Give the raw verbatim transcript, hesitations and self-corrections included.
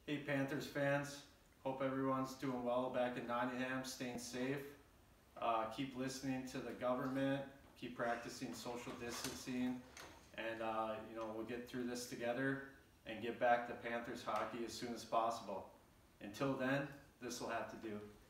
Hey Panthers fans, hope everyone's doing well back in Nottingham, staying safe. Uh, keep listening to the government, keep practicing social distancing, and uh, you know, we'll get through this together and get back to Panthers hockey as soon as possible. Until then, this will have to do.